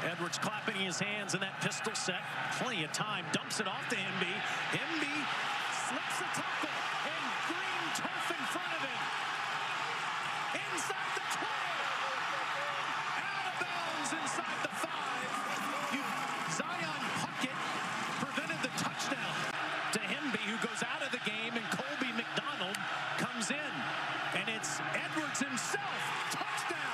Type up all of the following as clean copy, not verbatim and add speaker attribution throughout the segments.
Speaker 1: Edwards clapping his hands in that pistol set. Plenty of time. Dumps it off to Hemby. Hemby slips a tackle. And green turf in front of him. Inside the 20. Out of bounds inside the 5. Zion Puckett prevented the touchdown. To Hemby, who goes out of the game, and Colby McDonald comes in. And it's Edwards himself. Touchdown.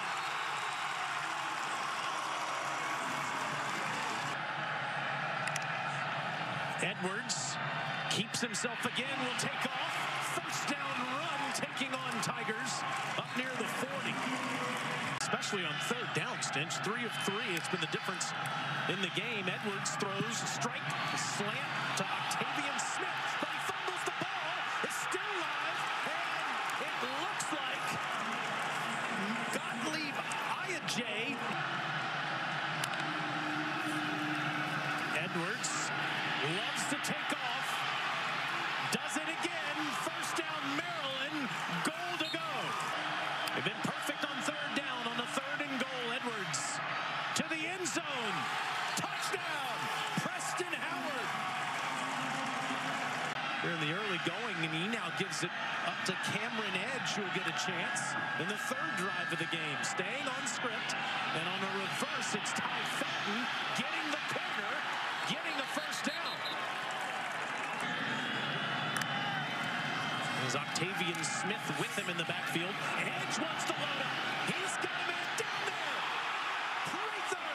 Speaker 1: Edwards keeps himself again, will take off. First down run, taking on Tigers up near the 40. Especially on third down, Stinch. 3 of 3. It's been the difference in the game. Edwards throws, strike, slant to Octavian Smith, but he fumbles the ball. It's still live, and it looks like Gottlieb Ayaje. Edwards loves to take off. Does it again. First down, Maryland. Goal to go. They've been perfect on third down. On the 3rd and goal, Edwards to the end zone. Touchdown, Preston Howard. They're in the early going, and he now gives it up to Cameron Edge, who will get a chance in the 3rd drive of the game. Staying on script, and on a reverse, it's Ty Fenton getting the corner, getting a first down. There's Octavian Smith with him in the backfield. Edge wants to load up. He's got a man down there. Prather.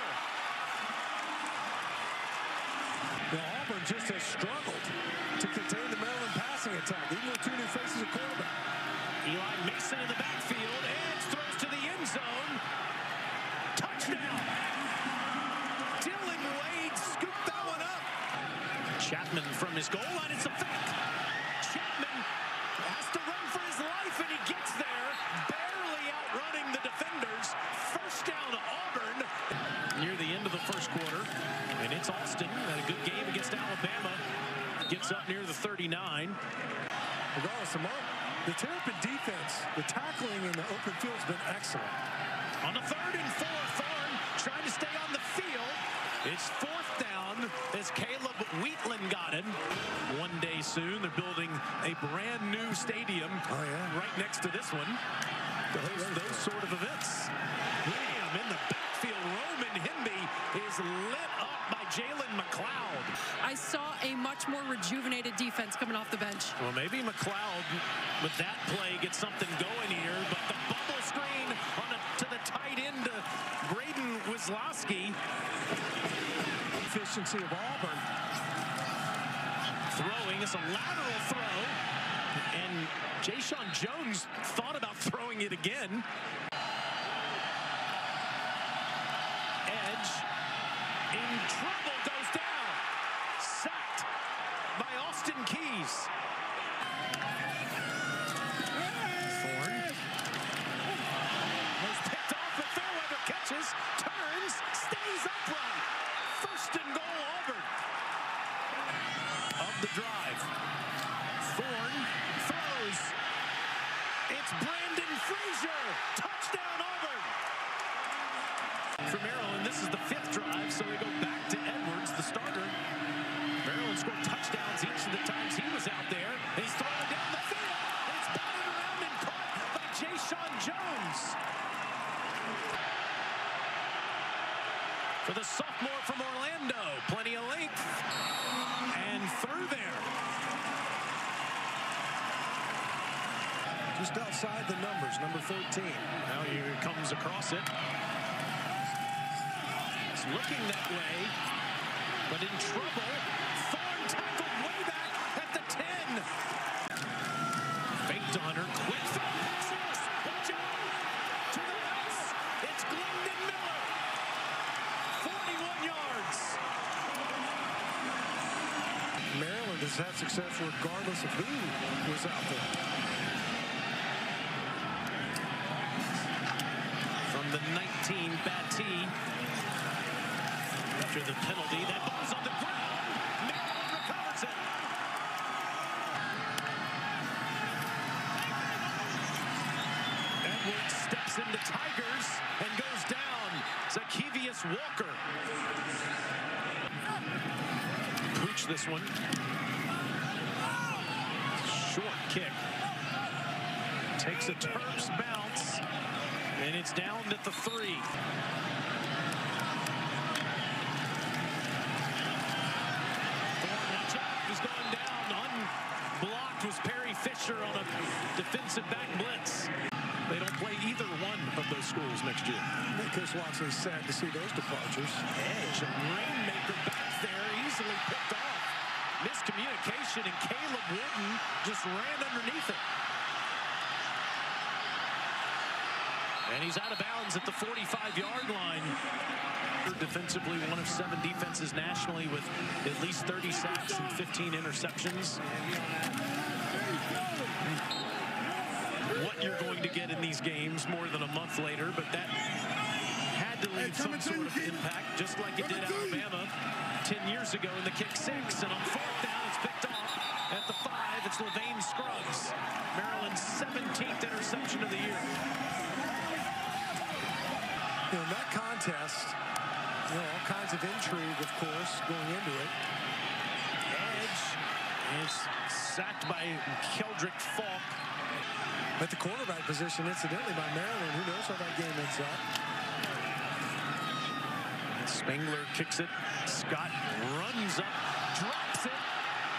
Speaker 2: Well, Auburn just has struggled to contain the Maryland passing attack, even with 2 new faces at quarterback.
Speaker 1: Eli Mason in the backfield. Edge throws to the end zone. Touchdown. Dylan Wade scooped that one up. Chapman from his goal line. It's a fake. Chapman has to run for his life, and he gets there, barely outrunning the defenders. First down to Auburn. Near the end of the first quarter, and it's Austin. Had a good game against Alabama. Gets up near the 39.
Speaker 2: Regardless of the Terrapin defense, the tackling in the open field has been excellent.
Speaker 1: On the 3rd and 4, Thorne trying to stay on the field. It's 4th down as Caleb Wheatland got him. One day soon, they're building a brand new stadium right next to this one. Those sort of events. Bam, in the backfield, Roman Hemby is lit up by Jalen McLeod.
Speaker 3: I saw a much more rejuvenated defense coming off the bench.
Speaker 1: Well, maybe McLeod, with that play, gets something going here, but the bubble screen to the tight end, Braden Wisłowski.
Speaker 2: Efficiency of Auburn.
Speaker 1: Throwing, it's a lateral throw, and Jayshon Jones thought about throwing it again. Edge in trouble, goes down. Sacked by Austin Keys. Thorne was picked off, but Fairweather catches, turns, stays upright. First and goal, Auburn. Of the drive. Thorne throws. It's Brandon Frazier. Touchdown, Auburn. For Maryland, this is the 5th drive, so they go back to Edwards, the starter. Maryland scored touchdowns each of the times he was out there. He's throwing down the field. It's batted around and caught by Jayshon Jones. For the sophomore from Orlando, plenty of length. And through there.
Speaker 2: Just outside the numbers, number 13.
Speaker 1: Now he comes across it. It's looking that way, but in trouble. Thorne tackled way back at the 10. Faked on her, quick throw passes. Watch out. To the house. It's Glendon Miller. 41 yards.
Speaker 2: Maryland has had success regardless of who was out there.
Speaker 1: From the 19, Battie. After the penalty, that ball's on the ground. Maryland recovers it. Edwards steps into Tigers and goes down. Zacchaeus Travis Walker. Pooch this one. Short kick. Takes a Terps bounce. And it's down at the 3. He's going down. Unblocked was Perry Fisher on a defensive back blitz. They don't play either one of those schools next year.
Speaker 2: I think Chris Watson is sad to see those departures.
Speaker 1: Edge, a rainmaker back there, easily picked off. Miscommunication, and Caleb Wooden just ran underneath it. And he's out of bounds at the 45-yard line. Defensively, one of 7 defenses nationally with at least 30 sacks and 15 interceptions. What you're going to get in these games more than a month later, but that had to leave some sort of impact, just like it did Alabama 10 years ago in the kick 6. And on 4th down, it's picked off at the 5. It's Levane Scruggs, Maryland's 17th interception of the year.
Speaker 2: In that contest, all kinds of intrigue, of course, going into it.
Speaker 1: Edge is sacked by Keldrick Falk.
Speaker 2: At the quarterback position, incidentally, by Maryland. Who knows how that game ends up?
Speaker 1: Spangler kicks it. Scott runs up, drops it.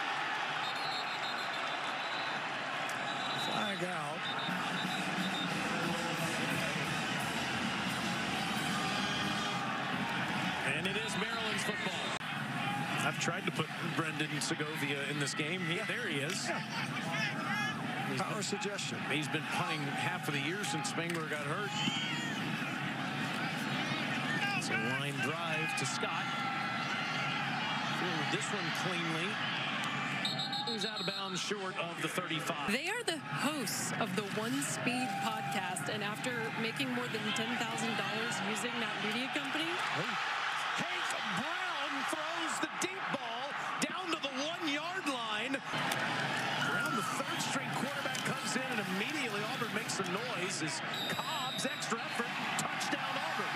Speaker 2: Flag out.
Speaker 1: And it is Maryland's football. I've tried to put Brendan Segovia in this game. There he is.
Speaker 2: Power suggestion.
Speaker 1: He's been punting half of the year since Spangler got hurt. It's a line drive to Scott. Fielded this one cleanly. He's out of bounds short of the 35.
Speaker 3: They are the hosts of the One Speed podcast, and after making more than $10,000 using that media company,
Speaker 1: Hank Brown throws the deep ball down to the 1-yard line. Around the 3rd string quarterback comes in, and immediately Auburn makes some noise as Cobb's extra effort, touchdown Auburn.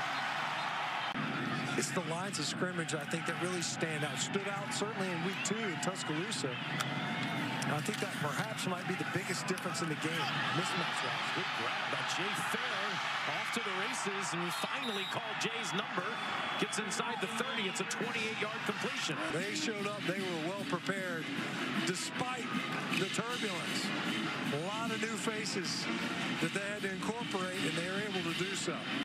Speaker 2: It's the lines of scrimmage, I think, that really stood out certainly in week 2 in Tuscaloosa. I think that perhaps might be the biggest difference in the game. Mismatch.
Speaker 1: Good grab by Jay Fair, off to the races, and we finally called Jay's number. Gets inside the 30. It's a 28-yard completion.
Speaker 2: They showed up. They were well prepared despite the turbulence. A lot of new faces that they had to incorporate, and they were able to do so.